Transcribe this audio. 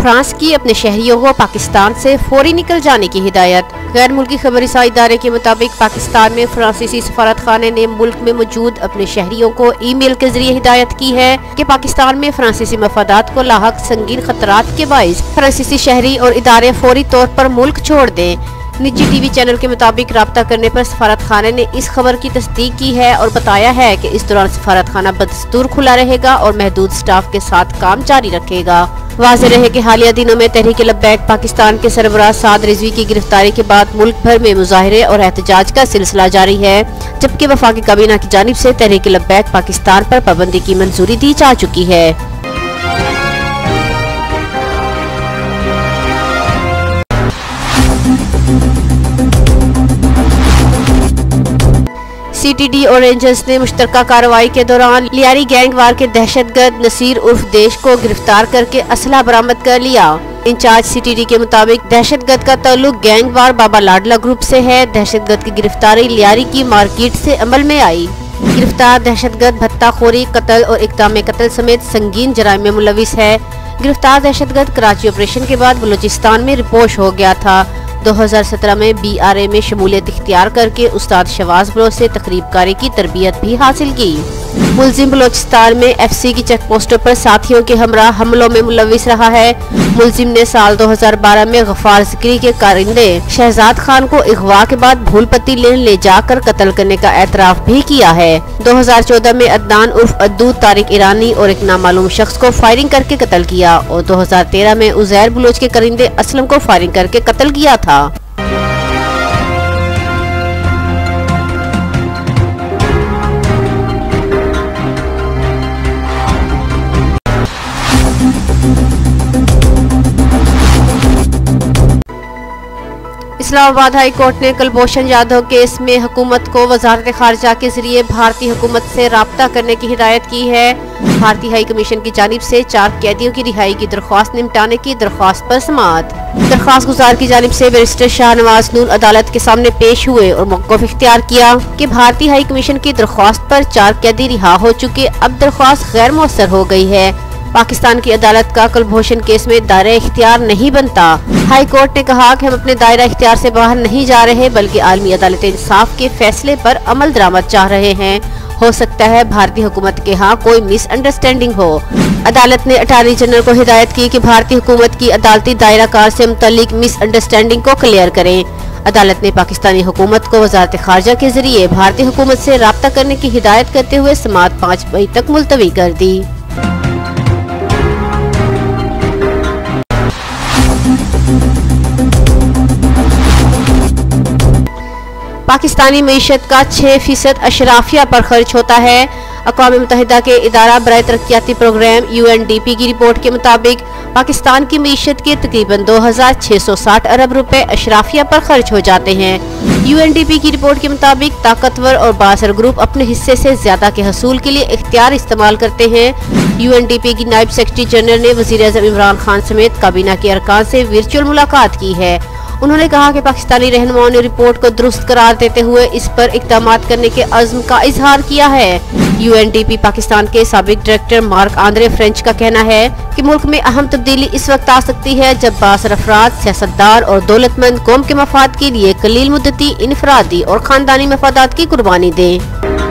France की अपने शहरियों को पाकिस्तान से फौरी निकल जाने की हिदायत। गैर मुल्की खबरसां इदारे के मुताबिक पाकिस्तान में फ्रांसीसी सफारत खाने ने मुल्क में मौजूद अपने शहरियों को ईमेल के जरिए हिदायत की है कि पाकिस्तान में फ्रांसीसी मफादात को लाहक संगीन खतरात के बाइस फ्रांसीसी शहरी और इदारे फौरी तौर पर मुल्क छोड़ दें। निजी टीवी चैनल के मुताबिक राब्ता करने पर सफारत खाने ने इस खबर की तस्दीक की है और बताया है कि इस दौरान सफारत खाना बदस्तूर खुला रहेगा और महदूद स्टाफ के साथ काम जारी रखेगा। वाज़ेह रहे कि हालिया दिनों में तहरीक-ए-लब्बैक पाकिस्तान के सरबराह साद रिजवी की गिरफ्तारी के बाद मुल्क भर में मुजाहिरे और एहतजाज का सिलसिला जारी है, जबकि वफाकी काबीना की जानिब से तहरीक-ए-लब्बैक पाकिस्तान पर पाबंदी की मंजूरी दी जा चुकी है। CTD और रेंजर्स ने मुश्तरका कार्रवाई के दौरान लियारी गैंग वार के दहशतगर्द नसीर उर्फ देश को गिरफ्तार करके असला बरामद कर लिया। इंचार्ज CTD के मुताबिक दहशतगर्द का ताल्लुक गैंग वार बाबा लाडला ग्रुप से है। दहशतगर्द की गिरफ्तारी लियारी की मार्केट से अमल में आई। गिरफ्तार दहशतगर्द भत्ताखोरी, कत्ल और इक़दाम कत्ल समेत संगीन जराइम में मुलविस है। गिरफ्तार दहशतगर्द कराची ऑपरेशन के बाद बलूचिस्तान में रिपोश हो गया था। 2017 में BRA में शमूलियत इख्तियार करके उस्ताद शवाज बलोच से तकरीबकारी की तरबियत भी हासिल की। मुलजिम बलोचिस्तान में FC की चेक पोस्टों पर साथियों के हमरा हमलों में मुलविस रहा है। मुलजिम ने साल 2012 में गफ्फार ज़िक्री के कारिंदे शहजाद खान को अगवा के बाद भूलपत्ती लेन ले जाकर कत्ल करने का एतराफ भी किया है। 2014 में अदनान उर्फ अद्दू, तारिक ईरानी और एक नामालूम शख्स को फायरिंग करके कत्ल किया और 2013 में उजैर बलोच के कारिंदे असलम को फायरिंग करके कत्ल किया था। इस्लामाबाद हाई कोर्ट ने कुलभूषण जाधव केस में हुकूमत को वजारत खारजा के जरिए भारतीय हुकूमत से राब्ता करने की हिदायत की है। भारतीय हाई कमीशन की जानिब से 4 कैदियों की रिहाई की दरख्वास्त निपटाने की दरख्वास्त पर समाअत। दरख्वास्त गुजार की जानिब से बैरिस्टर शाहनवाज नूर अदालत के सामने पेश हुए और मौक़िफ़ इख्तियार किया कि भारतीय हाई कमीशन की दरख्वास्त पर 4 कैदी रिहा हो चुके, अब दरख्वास्त गैर मौसर हो गई है। पाकिस्तान की अदालत का कुलभूषण केस में दायरा इख्तियार नहीं बनता। हाई कोर्ट ने कहा कि हम अपने दायरा इख्तियार से बाहर नहीं जा रहे, बल्कि आलमी अदालत इंसाफ के फैसले पर अमल दरामद चाह रहे हैं। हो सकता है भारतीय हुकूमत के यहाँ कोई मिसअंडरस्टैंडिंग हो। अदालत ने अटॉर्नी जनरल को हिदायत की कि भारतीय हुकूमत की अदालती दायरा कार से मुतल्लिक मिसअंडरस्टैंडिंग को क्लियर करें। अदालत ने पाकिस्तानी हुकूमत को वजारत खारजा के जरिए भारतीय हुकूमत से राब्ता करने की हिदायत करते हुए समाअत 5 मई तक मुलतवी कर दी। पाकिस्तानी मईशत का 6% अशराफिया पर खर्च होता है। अक़वाम मुत्तहिदा के इदारा बराए तरक्याती प्रोग्राम UNDP की रिपोर्ट के मुताबिक पाकिस्तान की मईशत के तकरीबन 2660 अरब रुपए अशराफिया पर खर्च हो जाते हैं। UNDP की रिपोर्ट के मुताबिक ताकतवर और बासर ग्रुप अपने हिस्से से ज्यादा के हसूल के लिए इख्तियार इस्तेमाल करते हैं। UNDP की नायब सेक्रेटरी जनरल ने वज़ीर-ए-आज़म इमरान खान समेत काबीना के अरकान से वर्चुअल मुलाकात की है। उन्होंने कहा कि पाकिस्तानी रहनुमाओं ने रिपोर्ट को दुरुस्त करार देते हुए इस पर इक़दामात करने के अज़्म का इजहार किया है। UNDP पाकिस्तान के साबिक डायरेक्टर मार्क आंद्रे फ्रेंच का कहना है कि मुल्क में अहम तब्दीली इस वक्त आ सकती है जब बासर अफराद, सियासतदार और दौलतमंद कौम के मफाद के लिए कलील मुद्दती, इनफरादी और खानदानी मफादात की कुर्बानी दें।